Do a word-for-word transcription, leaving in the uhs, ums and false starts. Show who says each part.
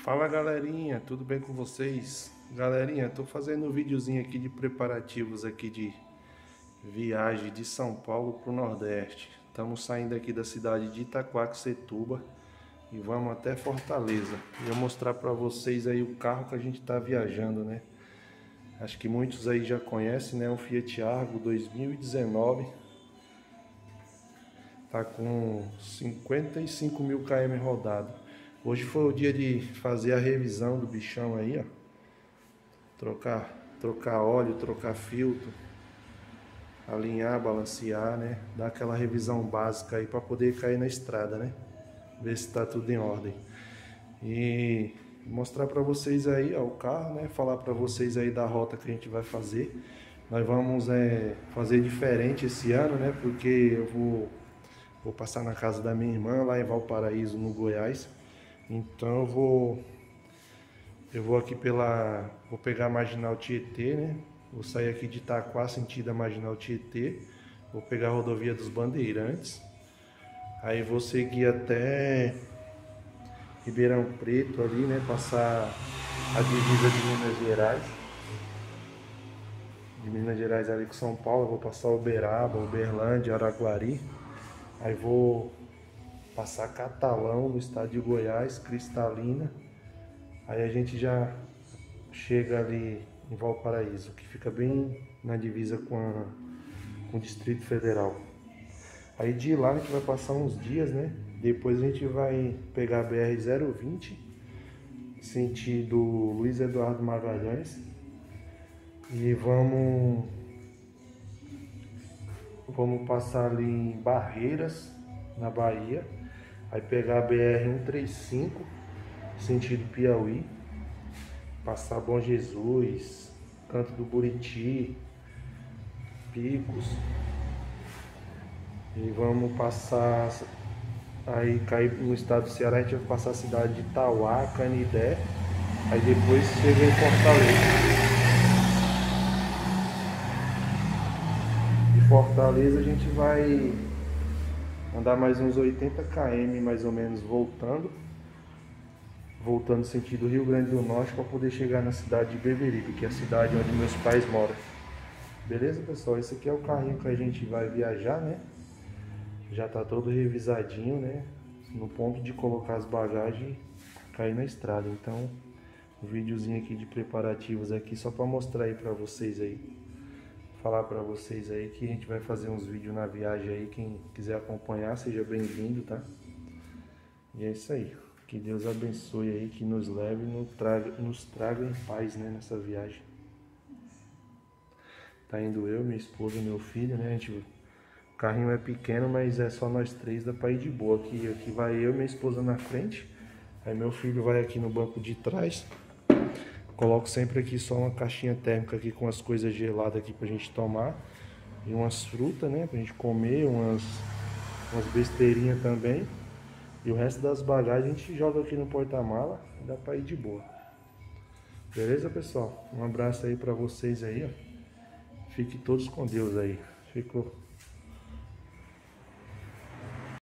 Speaker 1: Fala galerinha, tudo bem com vocês? Galerinha, tô fazendo um videozinho aqui de preparativos aqui de viagem de São Paulo pro Nordeste. Estamos saindo aqui da cidade de Itaquaquecetuba e vamos até Fortaleza. E eu mostrar para vocês aí o carro que a gente tá viajando, né? Acho que muitos aí já conhecem, né? Um Fiat Argo dois mil e dezenove. Tá com cinquenta e cinco mil quilômetros rodado. Hoje foi o dia de fazer a revisão do bichão aí, ó. Trocar, trocar óleo, trocar filtro, alinhar, balancear, né? Dar aquela revisão básica aí para poder cair na estrada, né? Ver se tá tudo em ordem. E mostrar para vocês aí, ó, o carro, né? Falar para vocês aí da rota que a gente vai fazer. Nós vamos é, fazer diferente esse ano, né? Porque eu vou, vou passar na casa da minha irmã lá em Valparaíso, no Goiás. Então eu vou eu vou aqui pela vou pegar a Marginal Tietê, né? Vou sair aqui de Itaquá sentido a Marginal Tietê. Vou pegar a rodovia dos Bandeirantes. Aí vou seguir até Ribeirão Preto ali, né? Passar a divisa de Minas Gerais. De Minas Gerais ali com São Paulo, eu vou passar Uberaba, Uberlândia, Araguari. Aí vou passar Catalão no estado de Goiás, Cristalina. Aí a gente já chega ali em Valparaíso, que fica bem na divisa com, a, com o Distrito Federal. Aí de lá a gente vai passar uns dias, né? Depois a gente vai pegar a B R zero vinte, sentido Luiz Eduardo Magalhães. E vamos, vamos passar ali em Barreiras, na Bahia. Aí pegar a B R cento e trinta e cinco, sentido Piauí, passar Bom Jesus, Canto do Buriti, Picos, e vamos passar, aí cair no estado do Ceará, a gente vai passar a cidade de Itauá, Canidé, aí depois chega em Fortaleza. De Fortaleza a gente vai andar mais uns oitenta quilômetros mais ou menos voltando. Voltando sentido Rio Grande do Norte para poder chegar na cidade de Beberibe, que é a cidade onde meus pais moram. Beleza, pessoal? Esse aqui é o carrinho que a gente vai viajar, né? Já tá todo revisadinho, né? No ponto de colocar as bagagens e cair na estrada. Então, um videozinho aqui de preparativos aqui só para mostrar aí para vocês aí. Falar para vocês aí que a gente vai fazer uns vídeos na viagem aí. Quem quiser acompanhar, seja bem-vindo, tá? E é isso aí. Que Deus abençoe aí, que nos leve e nos traga, nos traga em paz, né, nessa viagem. Tá indo eu, minha esposa, meu filho, né? A gente, o carrinho é pequeno, mas é só nós três, dá pra ir de boa. Aqui, aqui vai eu, minha esposa na frente. Aí meu filho vai aqui no banco de trás. Coloco sempre aqui só uma caixinha térmica aqui com as coisas geladas aqui pra gente tomar. E umas frutas, né, pra gente comer, umas, umas besteirinhas também. E o resto das bagagens a gente joga aqui no porta-mala e dá pra ir de boa. Beleza, pessoal? Um abraço aí pra vocês aí, ó. Fiquem todos com Deus aí. Ficou.